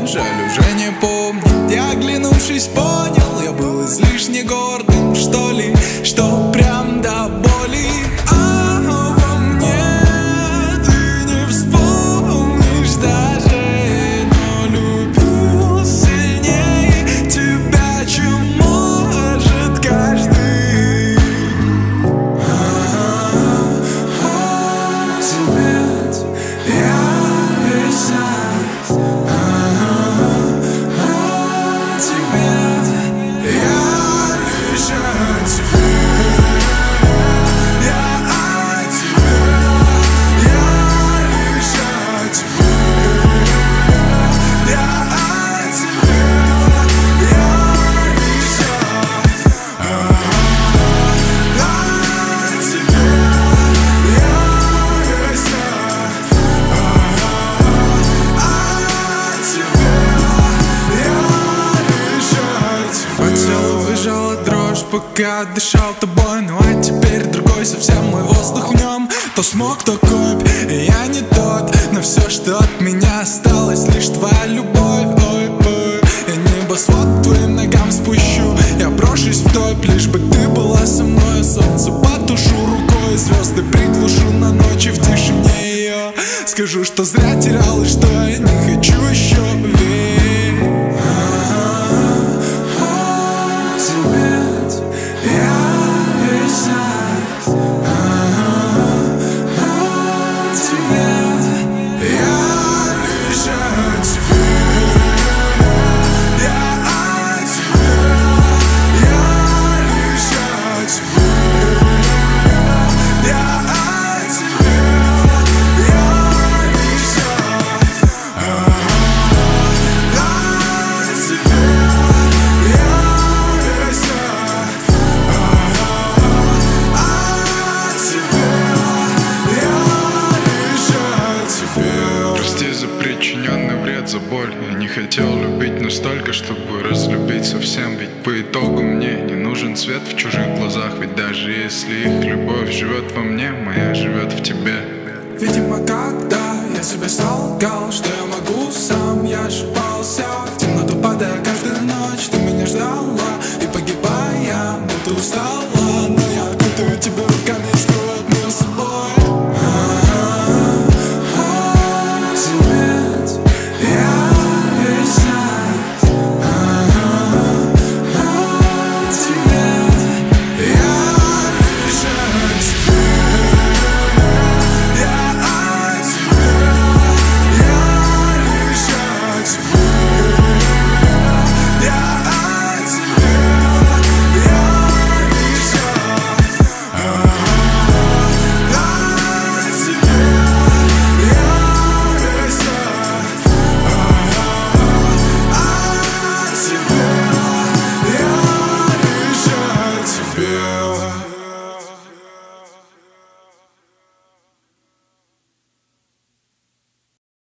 жаль, уже не помнит. Я, оглянувшись, понял, я был излишне гордым, что ли, что прям до боли. А во мне ты не вспомнишь даже, но любил сильнее тебя, чем может каждый. Пока дышал тобой, ну а теперь другой совсем мой воздух в нем. То смог, то копь, и я не тот. Но все, что от меня осталось, лишь твоя любовь. Ой-ой, я небосвод к твоим ногам спущу. Я брошусь в топ, лишь бы ты была со мной. Солнце потушу рукой, звезды приглушу на ночи в тишине ее. Скажу, что зря терял и что я не хочу еще верить. За боль. Я не хотел любить настолько, чтобы разлюбить совсем. Ведь по итогу мне не нужен свет в чужих глазах. Ведь даже если их любовь живет во мне, моя живет в тебе. Видимо, когда я себе солгал, что я могу сам, я ошибался. В темноту падая каждую ночь, ты меня ждала, и погибая, будто устала.